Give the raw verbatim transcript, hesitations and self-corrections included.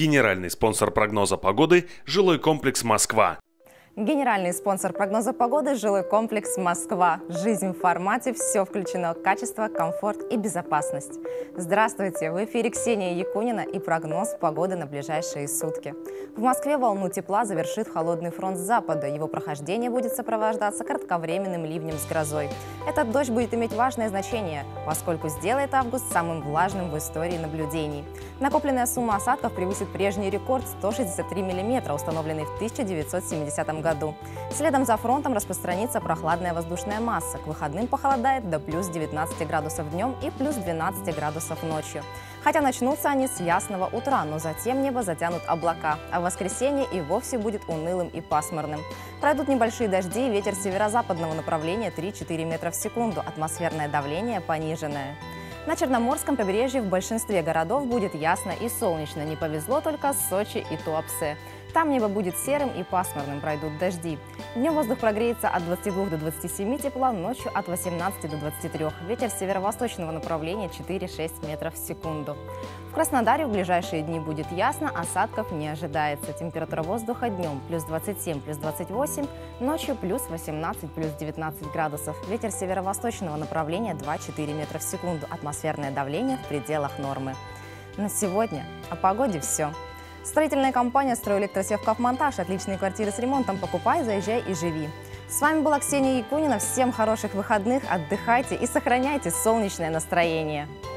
Генеральный спонсор прогноза погоды – жилой комплекс «Москва». Генеральный спонсор прогноза погоды – жилой комплекс «Москва». Жизнь в формате, все включено: качество, комфорт и безопасность. Здравствуйте! В эфире Ксения Якунина и прогноз погоды на ближайшие сутки. В Москве волну тепла завершит холодный фронт с запада. Его прохождение будет сопровождаться кратковременным ливнем с грозой. Этот дождь будет иметь важное значение, поскольку сделает август самым влажным в истории наблюдений. Накопленная сумма осадков превысит прежний рекорд – сто шестьдесят три миллиметра, установленный в тысяча девятьсот семидесятом году. Следом за фронтом распространится прохладная воздушная масса. К выходным похолодает до плюс девятнадцати градусов днем и плюс двенадцати градусов ночью. Хотя начнутся они с ясного утра, но затем небо затянут облака, а в воскресенье и вовсе будет унылым и пасмурным. Пройдут небольшие дожди, ветер северо-западного направления три-четыре метра в секунду, атмосферное давление пониженное. На Черноморском побережье в большинстве городов будет ясно и солнечно. Не повезло только Сочи и Туапсе. Там небо будет серым и пасмурным, пройдут дожди. Днем воздух прогреется от двадцати двух до двадцати семи тепла, ночью от восемнадцати до двадцати трёх. Ветер северо-восточного направления четыре-шесть метров в секунду. В Краснодаре в ближайшие дни будет ясно, осадков не ожидается. Температура воздуха днем плюс двадцать семь, плюс двадцать восемь, ночью плюс восемнадцать, плюс девятнадцать градусов. Ветер северо-восточного направления два-четыре метра в секунду. Атмосферное давление в пределах нормы. На сегодня о погоде все. Строительная компания «Строэлектросевкавмонтаж». Отличные квартиры с ремонтом. Покупай, заезжай и живи. С вами была Ксения Якунина. Всем хороших выходных, отдыхайте и сохраняйте солнечное настроение.